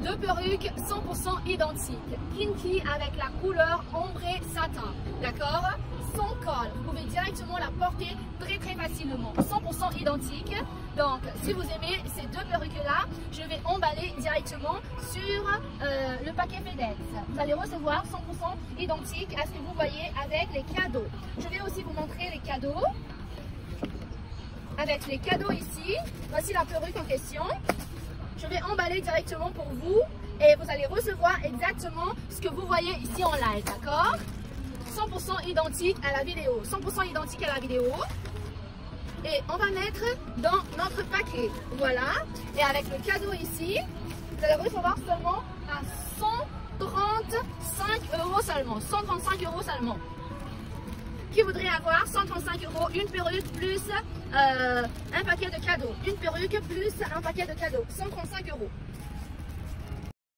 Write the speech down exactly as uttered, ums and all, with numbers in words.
Deux perruques cent pour cent identiques. Kinky avec la couleur ombré satin. D'accord? Sans colle. Vous pouvez directement la porter très très facilement. cent pour cent identique. Donc, si vous aimez ces deux perruques-là, je vais emballer directement sur euh, le paquet FedEx. Vous allez recevoir cent pour cent identique à ce que vous voyez avec les cadeaux. Je vais aussi vous montrer les cadeaux. Avec les cadeaux ici, voici la perruque en question. Je vais emballer directement pour vous et vous allez recevoir exactement ce que vous voyez ici en live, d'accord? cent pour cent identique à la vidéo, cent pour cent identique à la vidéo. Et on va mettre dans notre paquet, voilà. Et avec le cadeau ici, vous allez recevoir seulement à cent trente-cinq euros seulement, cent trente-cinq euros seulement. Qui voudrait avoir cent trente-cinq euros, une perruque plus euh, un paquet de cadeaux. Une perruque plus un paquet de cadeaux, cent trente-cinq euros.